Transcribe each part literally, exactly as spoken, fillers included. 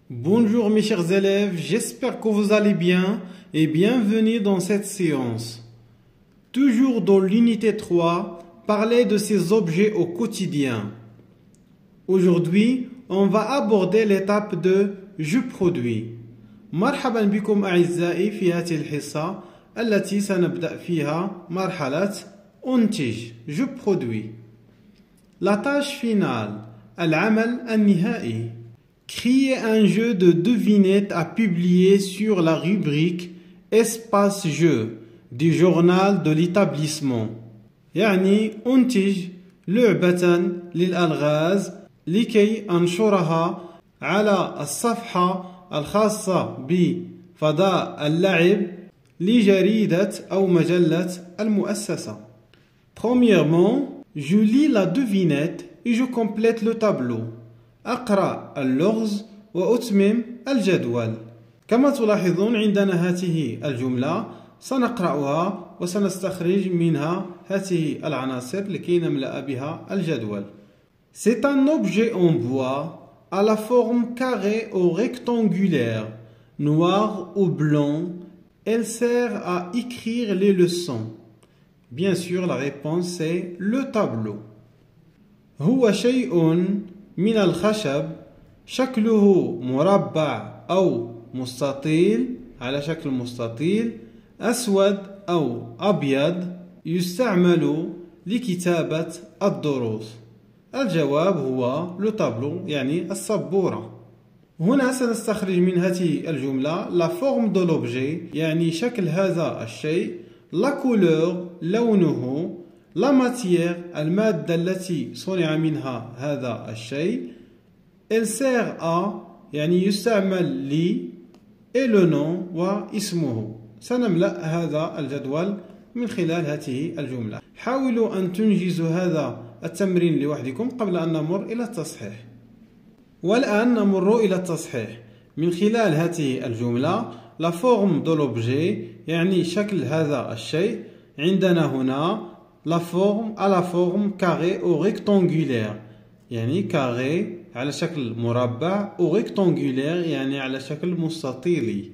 Bonjour mes chers élèves, j'espère que vous allez bien et bienvenue dans cette séance. Toujours dans l'unité trois, parler de ces objets au quotidien. Aujourd'hui, on va aborder l'étape de « je produis ». مرحبا بكم أعزائي في هذه الحصة التي سنبدأ فيها مرحلة أنتج « je produis ». La tâche finale, العمل النهائي. Créer un jeu de devinettes à publier sur la rubrique Espace jeu du journal de l'établissement. يعني أنتج لعبة للألغاز لكي أنشرها على الصفحة الخاصة بفضاء اللعب لجريدة أو مجلة المؤسسة. Premièrement, je lis la devinette et je complète le tableau. أقرأ اللغز وأتمم الجدول. كما تلاحظون عندنا هذه الجملة سنقرأها وسنستخرج منها هذه العناصر لكي نملأ بها الجدول. C'est un objet en bois à la forme carrée ou rectangulaire, noir ou blanc. Elle sert à écrire les leçons. Bien sûr, la réponse c'est le tableau. هو شيء من الخشب شكله مربع أو مستطيل على شكل مستطيل أسود أو أبيض يستعمل لكتابة الدروس. الجواب هو لو تابلو يعني السبورة. هنا سنستخرج من هذه الجملة لا فورم دو لوبجي يعني شكل هذا الشيء، لا كولور لونه، لا ماتيير المادة التي صنع منها هذا الشيء، elle sert à يعني يستعمل لي، et le nom واسمه. سنملأ هذا الجدول من خلال هذه الجملة. حاولوا أن تنجزوا هذا التمرين لوحدكم قبل أن نمر إلى التصحيح. والآن نمر إلى التصحيح من خلال هذه الجملة. la forme de l'objet يعني شكل هذا الشيء. عندنا هنا la forme à la forme carré ou rectangulaire يعني carré على شكل مربع ou rectangulaire يعني على شكل مستطيلي.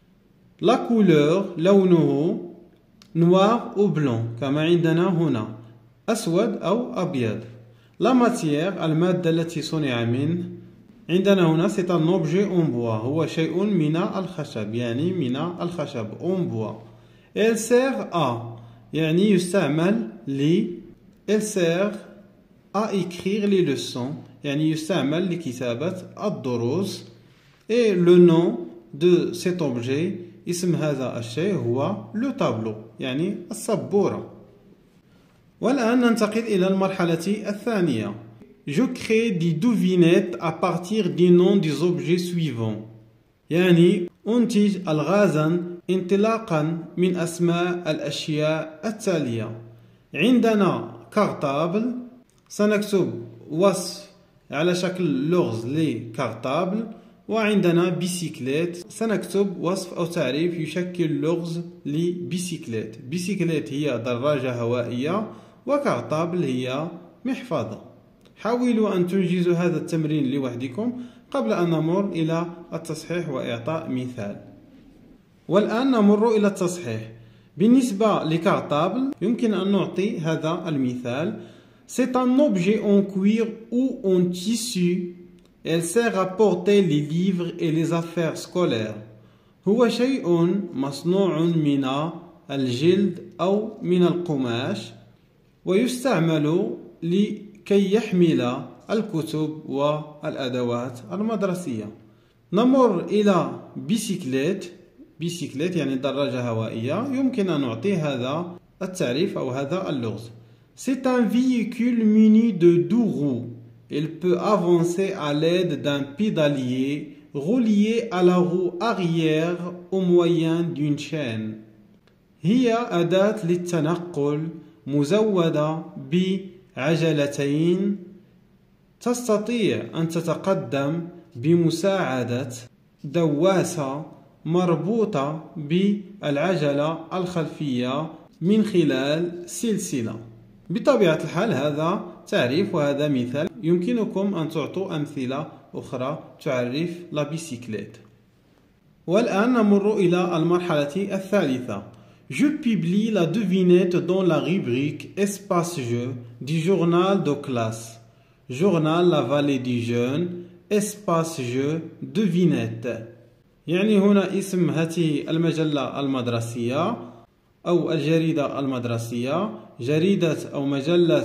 la couleur لونه noir ou blanc كما عندنا هنا أسود أو أبيض. la matière المادة التي صنع منه. عندنا هنا c'est un objet en bois هو شيء من الخشب يعني من الخشب en bois. elle sert à يعني يستعمل لي. elle sert à écrire les leçons يعني يستعمل لكتابة الدروس. et le nom de cet objet اسم هذا الشيء هو le tableau يعني السبورة. والآن ننتقل إلى المرحلة الثانية. je crée des devinettes à partir des noms des objets suivants يعني أنتج ألغازا انطلاقا من أسماء الأشياء التالية. عندنا كارتابل سنكتب وصف على شكل لغز لكارتابل. وعندنا بيسيكليت سنكتب وصف أو تعريف يشكل لغز لبيسيكليت. بيسيكليت هي دراجة هوائية وكارتابل هي محفظة. حاولوا أن تنجزوا هذا التمرين لوحدكم قبل أن نمر إلى التصحيح وإعطاء مثال. والآن نمر إلى التصحيح. بالنسبة لكارتابل يمكن أن نعطي هذا المثال. C'est un objet en cuir ou en tissu. Elle sert à porter les livres et les affaires scolaires. هو شيء مصنوع من الجلد أو من القماش ويستعمل لكي يحمل الكتب والأدوات المدرسية. نمر إلى بيسيكليت. بيسيكليت يعني دراجة هوائية. يمكن أن نعطي هذا التعريف أو هذا اللغز. C'est un véhicule muni de deux roues. Il peut avancer à l'aide d'un pédalier relié à la roue arrière au moyen d'une chaîne. هي أداة للتنقل مزودة بعجلتين تستطيع أن تتقدم بمساعدة دواسة مربوطة بالعجلة الخلفية من خلال سلسلة. بطبيعة الحال هذا تعريف وهذا مثال. يمكنكم أن تعطوا أمثلة أخرى تعرف لا بيسيكليت. والآن نمر إلى المرحلة الثالثة. Je publie la devinette dans la rubrique Espace Jeu du journal de classe. Journal La Vallée du Jeune, Espace Jeu, devinette. يعني هنا اسم هذه المجلة المدرسية أو الجريدة المدرسية، جريدة أو مجلة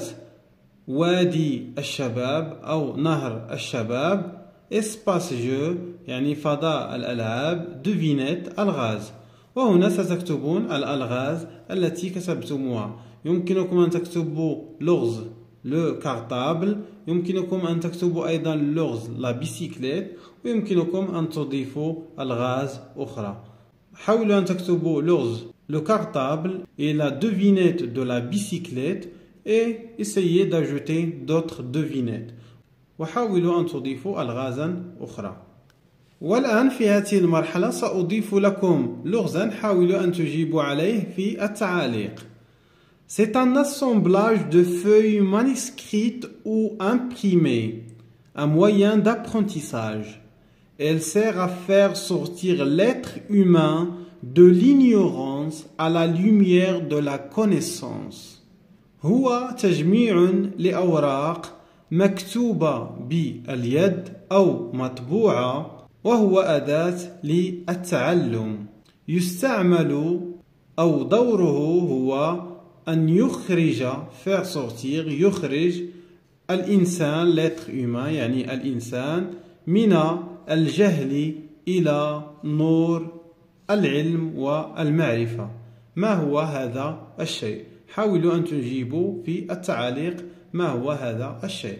وادي الشباب أو نهر الشباب. Espace Jeu يعني فضاء الألعاب، devinette الغاز. وهنا ستكتبون الألغاز التي كتبتموها. يمكنكم أن تكتبوا لغز لو كارتابل، يمكنكم أن تكتبوا أيضا لغز لا بيسيكليت، ويمكنكم أن تضيفوا ألغاز أخرى. حاولوا أن تكتبوا لغز le cartable et la devinette de la bicyclette et essayez d'ajouter d'autres devinettes. وحاولوا أن تضيفوا ألغازا أخرى. والآن في هذه المرحلة سأضيف لكم لغزا، حاولوا أن تجيبوا عليه في التعاليق. C'est un assemblage de feuilles manuscrites ou imprimées, un moyen d'apprentissage. Elle sert à faire sortir l'être humain de l'ignorance à la lumière de la connaissance. هو تجميع لأوراق مكتوبة باليد أو مطبوعة، وهو أداة للتعلم. يستعمل أو دوره هو أن يخرج faire sortir يخرج الإنسان l'être humain يعني الإنسان من الجهل إلى نور العلم والمعرفة. ما هو هذا الشيء؟ حاولوا أن تجيبوا في التعاليق ما هو هذا الشيء.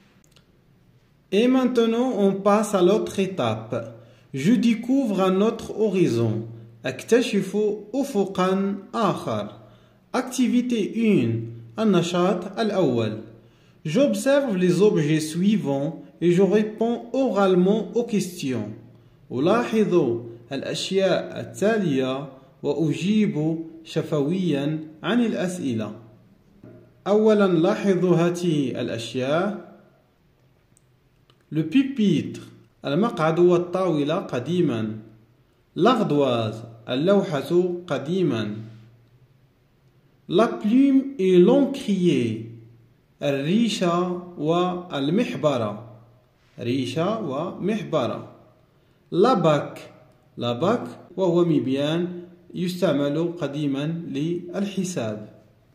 Et maintenant on passe à l'autre étape. Je découvre un autre horizon. أكتشف أفقا آخر. Activité un. النشاط الأول. J'observe les objets suivants et je réponds oralement aux questions. ألاحظ الأشياء التالية وأجيب شفويا عن الأسئلة. أولا لاحظوا هذه الأشياء. Le pupitre المقعد والطاولة قديما. L'ardoise اللوحة قديما. La plume et l'encrier الريشة والمحبرة. ريشة ومحبرة. La bac la bac وهو مبيان يستعمل قديما للحساب.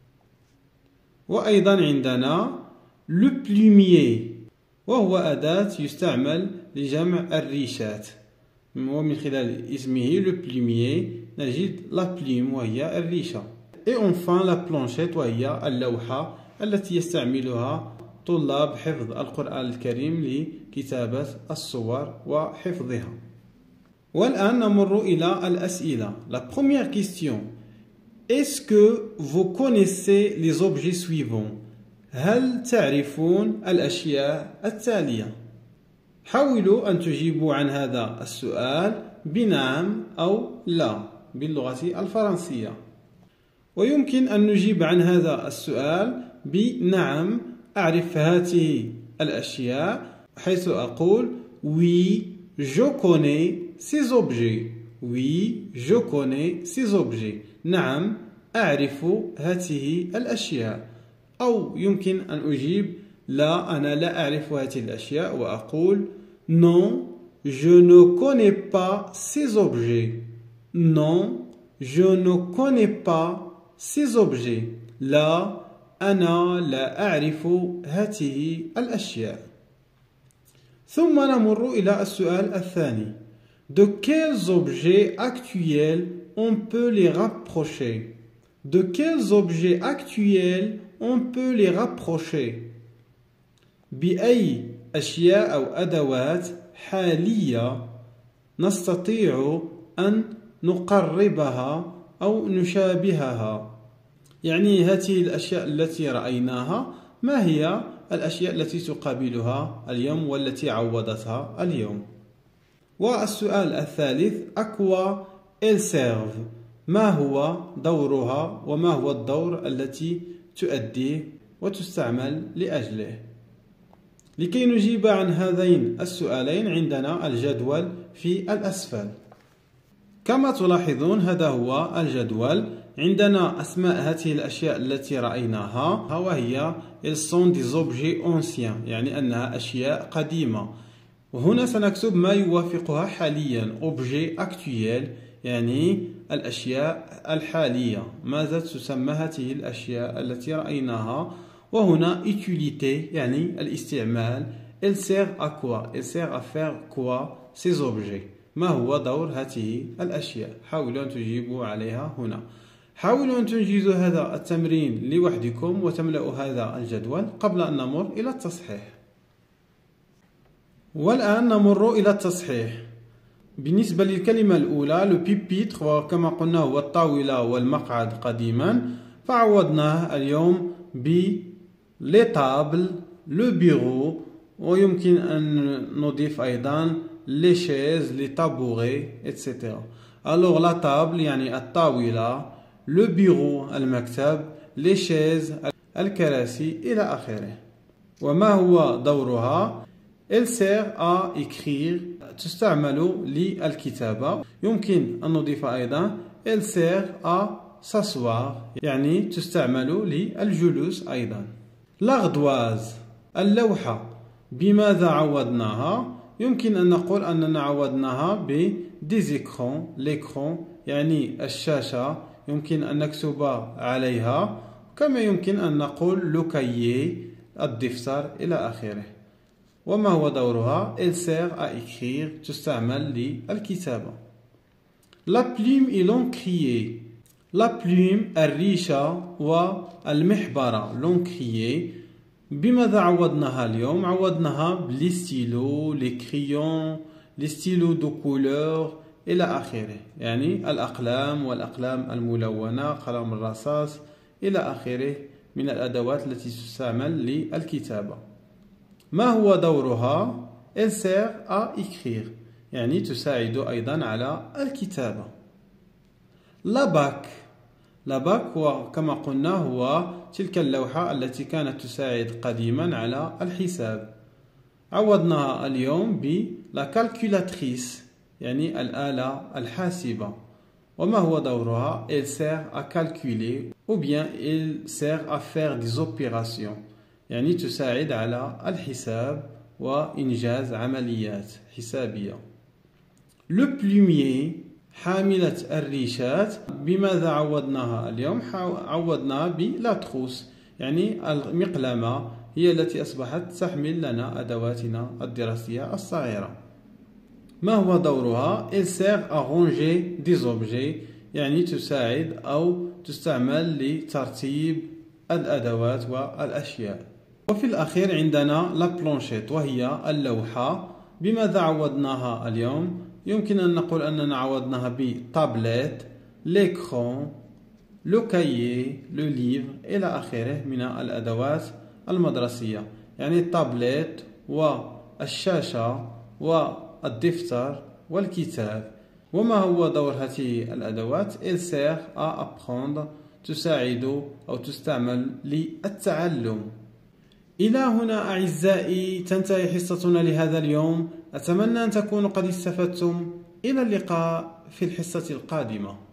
وأيضا عندنا le plumier وهو أداة يستعمل لجمع الريشات، ومن خلال اسمه le plumier نجد la plume وهي الريشة. et enfin la planchette وهي اللوحة التي يستعملها طلاب حفظ القرآن الكريم لكتابة الصور وحفظها. والآن نمر إلى الأسئلة. La première question. Est-ce que vous connaissez les objets suivants? هل تعرفون الأشياء التالية؟ حاولوا أن تجيبوا عن هذا السؤال بنعم أو لا باللغة الفرنسية. ويمكن أن نجيب عن هذا السؤال بنعم أعرف هذه الأشياء، حيث أقول oui je connais ces objets. oui je connais ces objets. نعم أعرف هذه الأشياء. أو يمكن أن أجيب لا أنا لا أعرف هذه الأشياء وأقول non je ne connais pas ces objets. non je ne connais pas ces objets. لا أنا لا أعرف هذه الأشياء. ثم نمر إلى السؤال الثاني. De quels objets actuels on peut les rapprocher? De quels objets actuels on peut les rapprocher? بأي أشياء أو أدوات حالية نستطيع أن نقربها أو نشابهها؟ يعني هذه الأشياء التي رأيناها ما هي الأشياء التي تقابلها اليوم والتي عوضتها اليوم؟ والسؤال الثالث à quoi elles servent؟ ما هو دورها وما هو الدور التي تؤديه وتستعمل لأجله؟ لكي نجيب عن هذين السؤالين عندنا الجدول في الأسفل. كما تلاحظون هذا هو الجدول. عندنا أسماء هذه الأشياء التي رأيناها وهي ils sont des objets anciens، يعني أنها أشياء قديمة. وهنا سنكتب ما يوافقها حاليا objet actuel، يعني الأشياء الحالية. ماذا تسمى هذه الأشياء التي رأيناها؟ وهنا utilité يعني الاستعمال. elle sert à quoi؟ elle sert à faire quoi ces objets؟ ما هو دور هذه الأشياء؟ حاولوا أن تجيبوا عليها هنا. حاولوا أن تنجزوا هذا التمرين لوحدكم وتملأوا هذا الجدول قبل أن نمر إلى التصحيح. والآن نمر إلى التصحيح. بالنسبة للكلمة الأولى لو بيبيتر، وكما قلنا هو الطاولة والمقعد قديما، فعوضناه اليوم ب لي تابل لو بيرو، ويمكن أن نضيف أيضا لي شيز لي تابوري إتسيتيرا. ألوغ لا تابل يعني الطاولة، لو بيرو المكتب، لي شيز الكراسي إلى آخره. وما هو دورها؟ elle sert à écrire، تستعمل للكتابة. يمكن أن نضيف أيضا elle sert à s'asseoir، يعني تستعمل للجلوس أيضا. l'ardoise اللوحة، بماذا عوضناها؟ يمكن أن نقول أننا عوضناها ب des écrans، l'écran يعني الشاشة، يمكن أن نكتب عليها. كما يمكن أن نقول le cahier الدفتر إلى آخره. وما هو دورها؟ elle sert à écrire، تستعمل للكتابة. la plume et l'encrier، la plume الريشة والمحبرة l'encrier. بماذا عوضناها اليوم؟ عوضناها بلي ستيلو، لي كريون، لي ستيلو دو كولور إلى آخره، يعني الأقلام والأقلام الملونة، قلم الرصاص إلى آخره من الأدوات التي تستعمل للكتابة. ما هو دورها؟ elle sert à écrire، يعني تساعد أيضا على الكتابة. la bac، la bac وكما قلنا هو تلك اللوحة التي كانت تساعد قديما على الحساب. عوضناها اليوم ب la calculatrice، يعني الآلة الحاسبة. وما هو دورها؟ elle sert à calculer ou bien elle sert à faire des opérations، يعني تساعد على الحساب وإنجاز عمليات حسابية. le plumier حاملة الريشات، بماذا عوضناها اليوم؟ عوضناها بلا تروس، يعني المقلمة هي التي أصبحت تحمل لنا أدواتنا الدراسية الصغيرة. ما هو دورها؟ elle sert à ranger des objets، يعني تساعد أو تستعمل لترتيب الأدوات والأشياء. وفي الأخير عندنا لا بلانشيت وهي اللوحة. بماذا عوضناها اليوم؟ يمكن أن نقول أننا عوضناها بطابلت، l'écran، لو كايي، لو ليفر إلى آخره من الأدوات المدرسية، يعني الطابلت والشاشة والدفتر والكتاب. وما هو دور هذه الأدوات؟ elle sert à apprendre، تساعد أو تستعمل للتعلم. إلى هنا أعزائي تنتهي حصتنا لهذا اليوم. أتمنى أن تكونوا قد استفدتم. إلى اللقاء في الحصة القادمة.